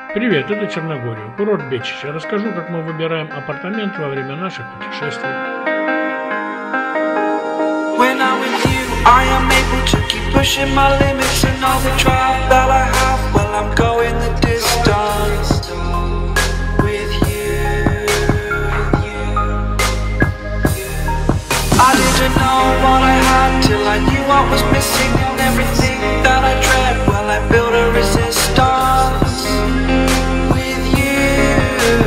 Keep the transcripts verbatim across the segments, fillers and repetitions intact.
Привет, это Черногория, курорт Бечичи. Расскажу, как мы выбираем апартаменты во время наших путешествий. When I'm with you, I am able to keep pushing my limits and all the drive that I have. Well, I'm going the distance with you. I didn't know what I had till I knew what was missing and everything that I dread. Well, I built a resistance with you.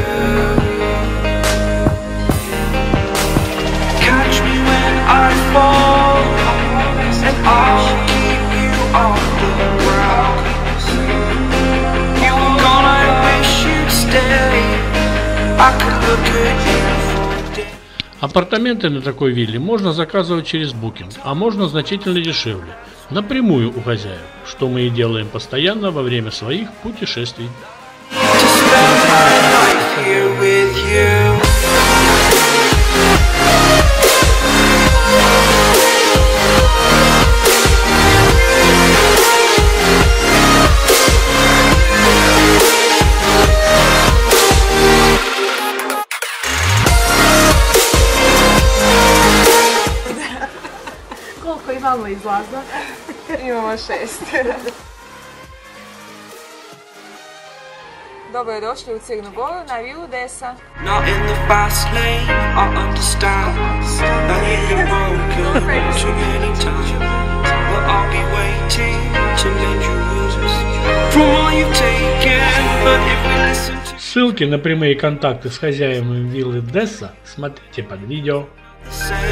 Catch me when I fall, and I'll keep you on the ground. You were gone, I wish you'd stay. I could look at you for days. Апартаменты на такой вилле можно заказывать через Booking, а можно значительно дешевле, напрямую у хозяев, что мы и делаем постоянно во время своих путешествий. To spend my life here with you. Koliko imamo izlaza? Imamo šest. Dobro došli u Crnu Goru na vilu Desa. Not in the fast lane, I understand that you've been broken too many times. But I'll be waiting to lend you roses from all you've taken. But if we listen to Ссылки на прямые контакты с хозяевами виллы Десса смотрите под видео. the same